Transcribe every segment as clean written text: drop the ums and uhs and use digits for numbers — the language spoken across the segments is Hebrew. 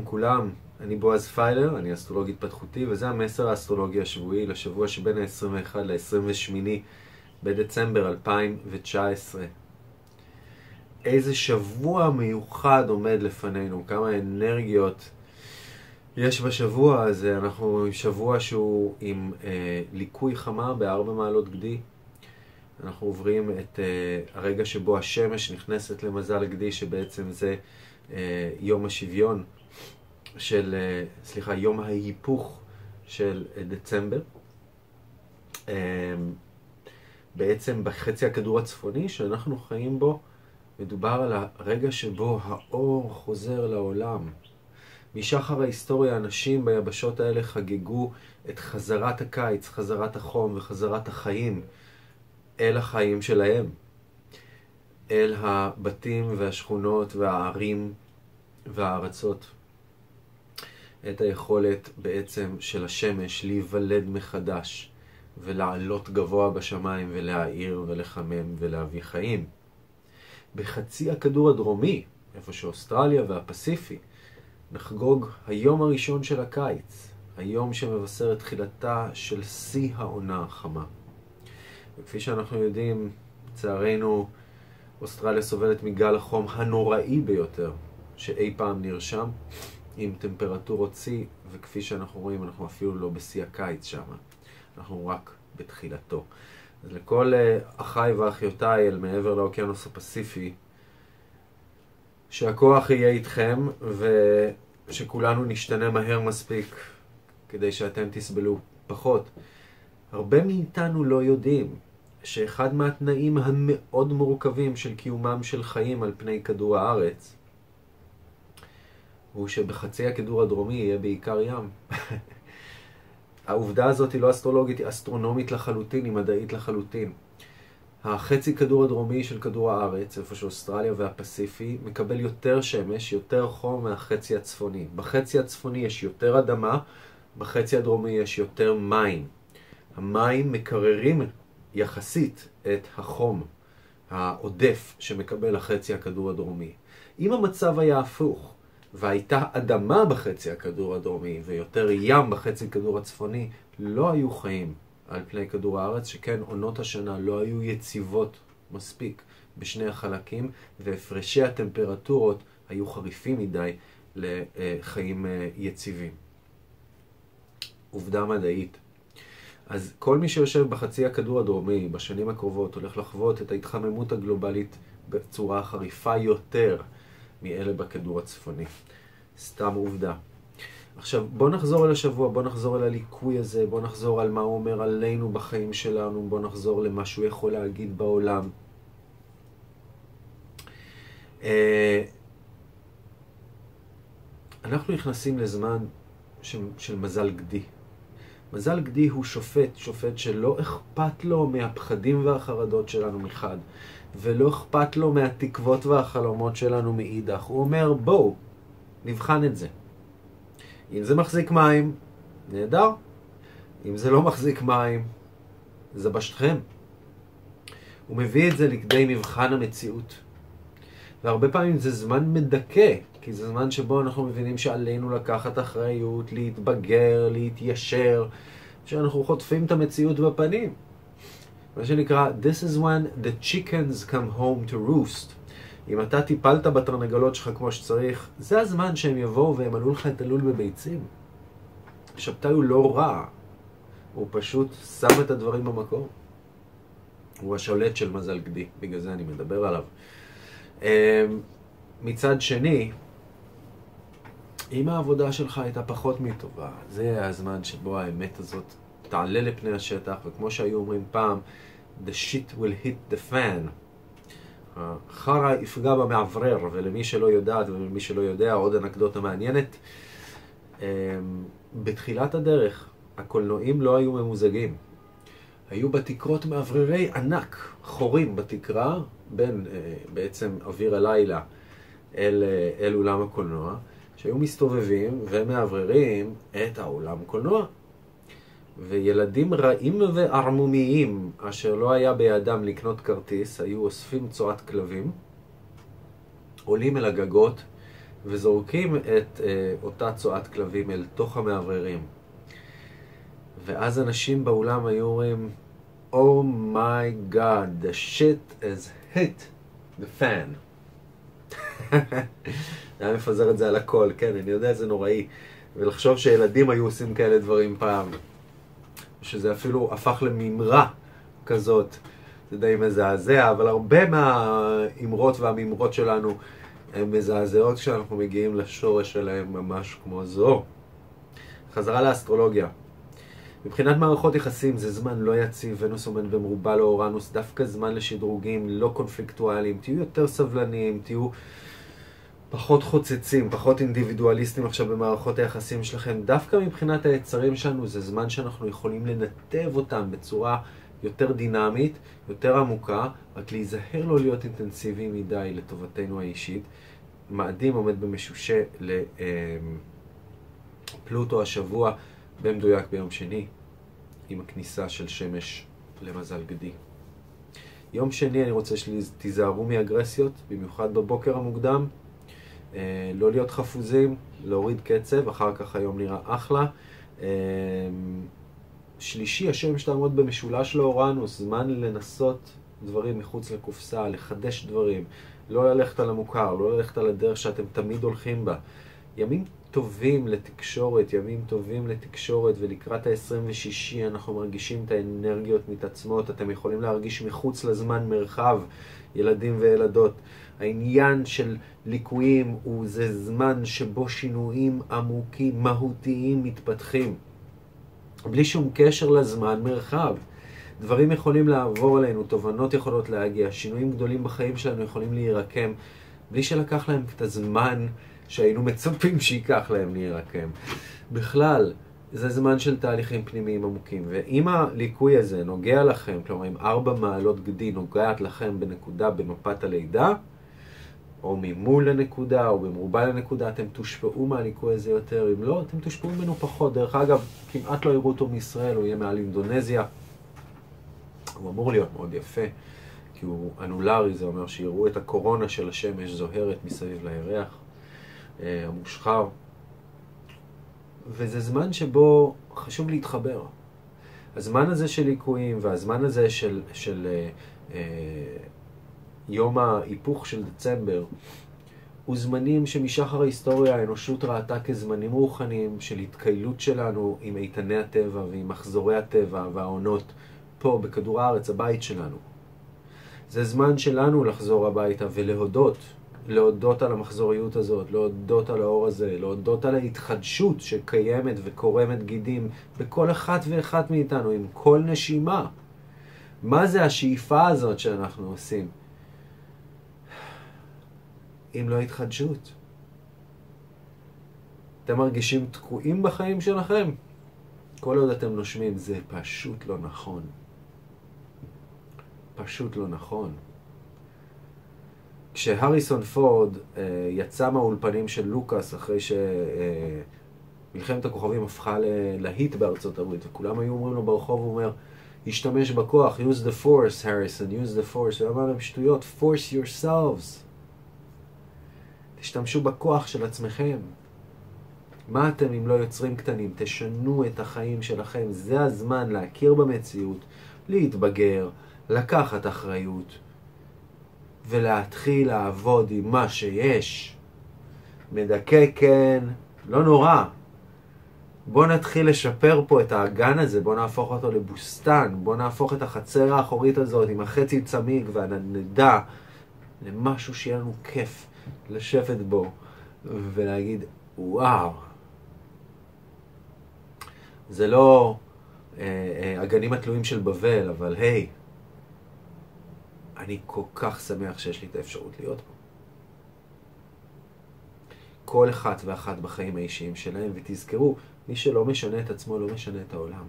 שלום כולם, אני בועז פיילר, אני אסטרולוג התפתחותי, וזה המסר האסטרולוגי השבועי לשבוע שבין ה-21 ל-28 בדצמבר 2019. איזה שבוע מיוחד עומד לפנינו, כמה אנרגיות יש בשבוע הזה. אנחנו עם שבוע שהוא עם ליקוי חמה ב4 מעלות גדי. אנחנו עוברים את הרגע שבו השמש נכנסת למזל גדי, שבעצם זה יום השוויון של, יום ההיפוך של דצמבר. בעצם בחצי הכדור הצפוני שאנחנו חיים בו, מדובר על הרגע שבו האור חוזר לעולם. משחר ההיסטוריה, אנשים ביבשות האלה חגגו את חזרת הקיץ, חזרת החום וחזרת החיים אל החיים שלהם, אל הבתים והשכונות והערים והארצות. את היכולת בעצם של השמש להיוולד מחדש ולעלות גבוה בשמיים ולהאיר ולחמם ולהביא חיים. בחצי הכדור הדרומי, איפה שאוסטרליה והפסיפי, נחגוג היום הראשון של הקיץ, היום שמבשר את תחילתה של שיא העונה החמה. וכפי שאנחנו יודעים, לצערנו, אוסטרליה סובלת מגל החום הנוראי ביותר שאי פעם נרשם, עם טמפרטורות שיא, וכפי שאנחנו רואים, אנחנו אפילו לא בשיא הקיץ שם. אנחנו רק בתחילתו. אז לכל אחיי ואחיותיי אל מעבר לאוקיינוס הפסיפי, שהכוח יהיה איתכם, ושכולנו נשתנה מהר מספיק, כדי שאתם תסבלו פחות. הרבה מאיתנו לא יודעים שאחד מהתנאים המאוד מורכבים של קיומם של חיים על פני כדור הארץ, הוא שבחצי הכדור הדרומי יהיה בעיקר ים. העובדה הזאת היא לא אסטרולוגית, היא אסטרונומית לחלוטין, היא מדעית לחלוטין. החצי כדור הדרומי של כדור הארץ, איפה שאוסטרליה והפסיפי, מקבל יותר שמש, יותר חום מהחצי הצפוני. בחצי הצפוני יש יותר אדמה, בחצי הדרומי יש יותר מים. המים מקררים יחסית את החום העודף שמקבל החצי הכדור הדרומי. אם המצב היה הפוך, והייתה אדמה בחצי הכדור הדרומי ויותר ים בחצי כדור הצפוני, לא היו חיים על פני כדור הארץ, שכן עונות השנה לא היו יציבות מספיק בשני החלקים, והפרשי הטמפרטורות היו חריפים מדי לחיים יציבים. עובדה מדעית. אז כל מי שיושב בחצי הכדור הדרומי בשנים הקרובות הולך לחוות את ההתחממות הגלובלית בצורה חריפה יותר מאלה בכדור הצפוני. סתם עובדה. עכשיו, בוא נחזור אל השבוע, בוא נחזור אל הליקוי הזה, בוא נחזור על מה הוא אומר עלינו בחיים שלנו, בוא נחזור למה שהוא יכול להגיד בעולם. אנחנו נכנסים לזמן של מזל גדי. מזל גדי הוא שופט שלא אכפת לו מהפחדים והחרדות שלנו מחד, ולא אכפת לו מהתקוות והחלומות שלנו מאידך. הוא אומר, בואו, נבחן את זה. אם זה מחזיק מים, נהדר. אם זה לא מחזיק מים, זה בשתכם. הוא מביא את זה לכדי מבחן המציאות. והרבה פעמים זה זמן מדכא, כי זה זמן שבו אנחנו מבינים שעלינו לקחת אחריות, להתבגר, להתיישר, שאנחנו חוטפים את המציאות בפנים. מה שנקרא, this is when the chickens come home to roost. אם אתה טיפלת בתרנגולות שלך כמו שצריך, זה הזמן שהם יבואו והם עלו לך את הלול בביצים. שבתאי הוא לא רע, הוא פשוט שם את הדברים במקום. הוא השולט של מזל גדי, בגלל זה אני מדבר עליו. מצד שני, אם העבודה שלך הייתה פחות מטובה, זה הזמן שבו האמת הזאת תעלה לפני השטח, וכמו שהיו אומרים פעם, the shit will hit the fan. החרא יפגע במעברר, ולמי שלא יודעת ולמי שלא יודע, עוד אנקדוטה מעניינת. בתחילת הדרך, הקולנועים לא היו ממוזגים. היו בתקרות מעבררי ענק, חורים בתקרה, בין בעצם אוויר הלילה אל אולם הקולנוע, שהיו מסתובבים ומעבררים את האולם קולנוע. וילדים רעים וערמומיים, אשר לא היה בידם לקנות כרטיס, היו אוספים צורת כלבים, עולים אל הגגות וזורקים את אותה צועת כלבים אל תוך המאווררים. ואז אנשים באולם היו אומרים, Oh my God, the shit has hit the fan. היה מפזר את זה על הכל, כן, אני יודע, זה נוראי. ולחשוב שילדים היו עושים כאלה דברים פעם, שזה אפילו הפך לממרה כזאת, זה די מזעזע, אבל הרבה מהאמרות והממרות שלנו הן מזעזעות כשאנחנו מגיעים לשורש שלהם ממש כמו זו. חזרה לאסטרולוגיה. מבחינת מערכות יחסים זה זמן לא יציב, ונוס עומד במרובה לאורנוס, דווקא זמן לשדרוגים לא קונפליקטואליים, תהיו יותר סבלניים, תהיו פחות חוצצים, פחות אינדיבידואליסטים עכשיו במערכות היחסים שלכם. דווקא מבחינת היצרים שלנו זה זמן שאנחנו יכולים לנתב אותם בצורה יותר דינמית, יותר עמוקה, רק להיזהר לא להיות אינטנסיבי מדי לטובתנו האישית. מאדים עומד במשושה לפלוטו השבוע, במדויק ביום שני, עם הכניסה של שמש למזל גדי. יום שני אני רוצה שתיזהרו מאגרסיות, במיוחד בבוקר המוקדם, לא להיות חפוזים, להוריד קצב, אחר כך היום נראה אחלה. שלישי, השמש תעמוד במשולש לאורנוס, זמן לנסות דברים מחוץ לקופסה, לחדש דברים, לא ללכת על המוכר, לא ללכת על הדרך שאתם תמיד הולכים בה. ימים טובים לתקשורת, ולקראת ה-26 אנחנו מרגישים את האנרגיות מתעצמות, אתם יכולים להרגיש מחוץ לזמן מרחב, ילדים וילדות. העניין של ליקויים זה זמן שבו שינויים עמוקים, מהותיים מתפתחים. בלי שום קשר לזמן מרחב. דברים יכולים לעבור עלינו, תובנות יכולות להגיע, שינויים גדולים בחיים שלנו יכולים להירקם, בלי שלקח להם את הזמן שהיינו מצופים שיקח להם להירקם. בכלל, זה זמן של תהליכים פנימיים עמוקים, ואם הליקוי הזה נוגע לכם, כלומר אם 4 מעלות גדי נוגעת לכם בנקודה במפת הלידה, או ממול לנקודה, או במרובה לנקודה, אתם תושפעו מהליקוי הזה יותר. אם לא, אתם תושפעו ממנו פחות. דרך אגב, כמעט לא יראו אותו מישראל, הוא יהיה מעל אינדונזיה. הוא אמור להיות מאוד יפה, כי הוא אנולרי, זה אומר שיראו את הקורונה של השמש זוהרת מסביב לירח, המושחר. וזה זמן שבו חשוב להתחבר. הזמן הזה של ליקויים, והזמן הזה של יום ההיפוך של דצמבר, הוא זמנים שמשחר ההיסטוריה האנושות ראתה כזמנים רוחניים של התקיילות שלנו עם איתני הטבע ועם מחזורי הטבע והעונות פה בכדור הארץ, הבית שלנו. זה זמן שלנו לחזור הביתה להודות על המחזוריות הזאת, להודות על האור הזה, להודות על ההתחדשות שקיימת וקורמת גידים בכל אחת ואחת מאיתנו, עם כל נשימה. מה זה השאיפה הזאת שאנחנו עושים? אם לא התחדשות. אתם מרגישים תקועים בחיים שלכם? כל עוד אתם נושמים, זה פשוט לא נכון. פשוט לא נכון. כשהריסון פורד יצא מהאולפנים של לוקאס אחרי שמלחמת הכוכבים הפכה להיט בארצות הברית, וכולם היו אומרים לו ברחוב, הוא אומר, השתמש בכוח, use the force, הריסון, use the force. הוא אמר להם שטויות, force yourselves. תשתמשו בכוח של עצמכם. מה אתם אם לא יוצרים קטנים? תשנו את החיים שלכם. זה הזמן להכיר במציאות, להתבגר, לקחת אחריות, ולהתחיל לעבוד עם מה שיש. מדכא כן, לא נורא. בוא נתחיל לשפר פה את האגן הזה, בוא נהפוך אותו לבוסטן, בוא נהפוך את החצר האחורית הזאת עם החצי צמיג והנדע למשהו שיהיה לנו כיף לשבת בו ולהגיד וואו. זה לא הגנים התלויים של בבל, אבל היי, אני כל כך שמח שיש לי את האפשרות להיות פה. כל אחת ואחת בחיים האישיים שלהם, ותזכרו, מי שלא משנה את עצמו לא משנה את העולם.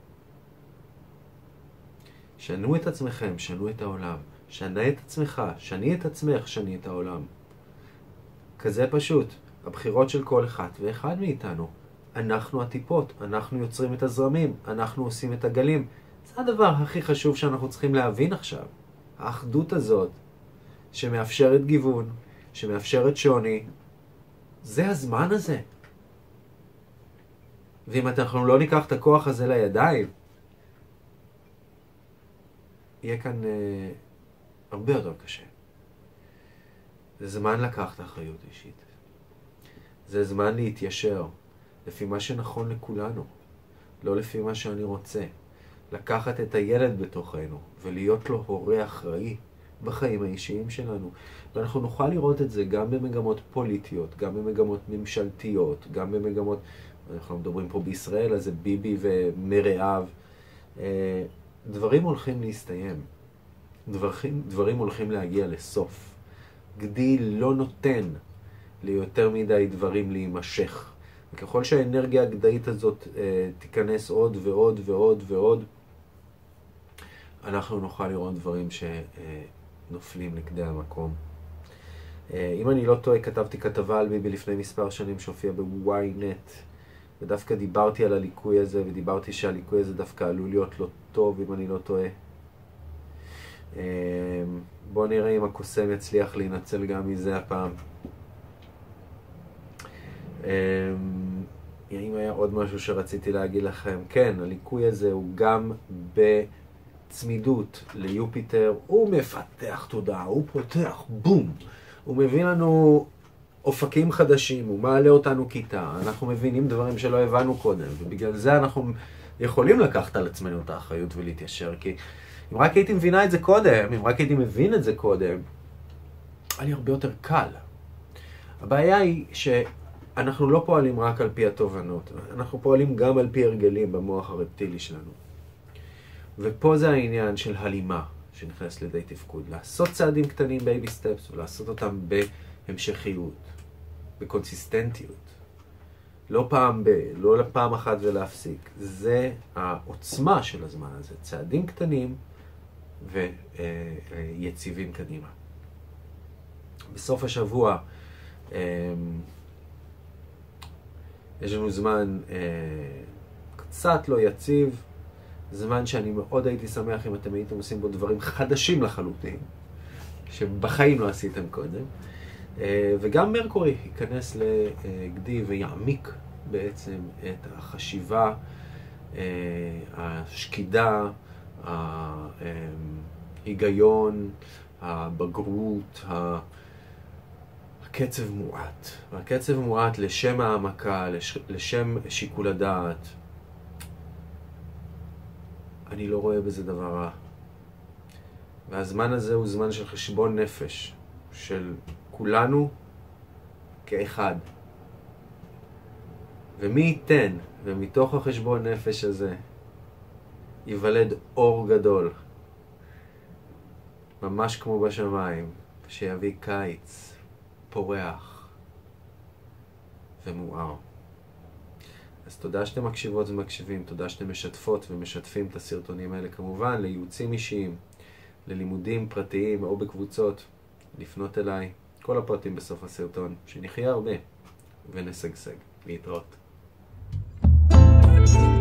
שנו את עצמכם, שנו את העולם. שנה את עצמך, שני את עצמך, שני את העולם. כזה פשוט. הבחירות של כל אחת ואחד מאיתנו. אנחנו הטיפות, אנחנו יוצרים את הזרמים, אנחנו עושים את הגלים. זה הדבר הכי חשוב שאנחנו צריכים להבין עכשיו. האחדות הזאת, שמאפשרת גיוון, שמאפשרת שוני, זה הזמן הזה. ואם אנחנו לא ניקח את הכוח הזה לידיים, יהיה כאן הרבה יותר קשה. זה זמן לקחת אחריות אישית. זה זמן להתיישר לפי מה שנכון לכולנו, לא לפי מה שאני רוצה. לקחת את הילד בתוכנו ולהיות לו הורה אחראי בחיים האישיים שלנו. ואנחנו נוכל לראות את זה גם במגמות פוליטיות, גם במגמות ממשלתיות, גם במגמות, אנחנו מדברים פה בישראל, אז זה ביבי ומרעיו. דברים הולכים להסתיים. דברים הולכים להגיע לסוף. גדי לא נותן ליותר מדי דברים להימשך. וככל שהאנרגיה הגדאית הזאת תיכנס עוד ועוד ועוד ועוד, אנחנו נוכל לראות דברים שנופלים לכדי המקום. אם אני לא טועה, כתבתי כתבה על ביבי לפני מספר שנים שהופיע ב-ynet, ודווקא דיברתי על הליקוי הזה, ודיברתי שהליקוי הזה דווקא עלול להיות לא טוב, אם אני לא טועה. בואו נראה אם הקוסם יצליח להינצל גם מזה הפעם. אם היה עוד משהו שרציתי להגיד לכם, כן, הליקוי הזה הוא גם בצמידות ליופיטר, הוא מפתח תודעה, הוא פותח, בום, הוא מביא לנו אופקים חדשים, הוא מעלה אותנו כיתה, אנחנו מבינים דברים שלא הבנו קודם, ובגלל זה אנחנו יכולים לקחת על עצמנו את האחריות ולהתיישר, כי אם רק הייתי מבינה את זה קודם, אם רק הייתי מבין את זה קודם, היה לי הרבה יותר קל. הבעיה היא שאנחנו לא פועלים רק על פי התובנות, אנחנו פועלים גם על פי הרגלים במוח הרפטילי שלנו. ופה זה העניין של הלימה שנכנס לידי תפקוד. לעשות צעדים קטנים בייבי סטפס, ולעשות אותם בהמשכיות, בקונסיסטנטיות. לא פעם אחת ולהפסיק. זה העוצמה של הזמן הזה. צעדים קטנים ויציבים קדימה. בסוף השבוע יש לנו זמן קצת לא יציב, זמן שאני מאוד הייתי שמח אם אתם הייתם עושים בו דברים חדשים לחלוטין, שבחיים לא עשיתם קודם. וגם מרקורי ייכנס לגדי ויעמיק בעצם את החשיבה, השקידה, ההיגיון, הבגרות, הקצב מועט. הקצב מועט לשם העמקה, לשם שיקול הדעת. אני לא רואה בזה דבר רע. והזמן הזה הוא זמן של חשבון נפש, של כולנו כאחד. ומי ייתן, ומתוך החשבון נפש הזה, ייוולד אור גדול, ממש כמו בשמיים, שיביא קיץ, פורח ומואר. אז תודה שאתם מקשיבות ומקשיבים, תודה שאתם משתפות ומשתפים את הסרטונים האלה, כמובן לייעוצים אישיים, ללימודים פרטיים או בקבוצות, לפנות אליי, כל הפרטים בסוף הסרטון, שנחיה הרבה ונשגשג. להתראות.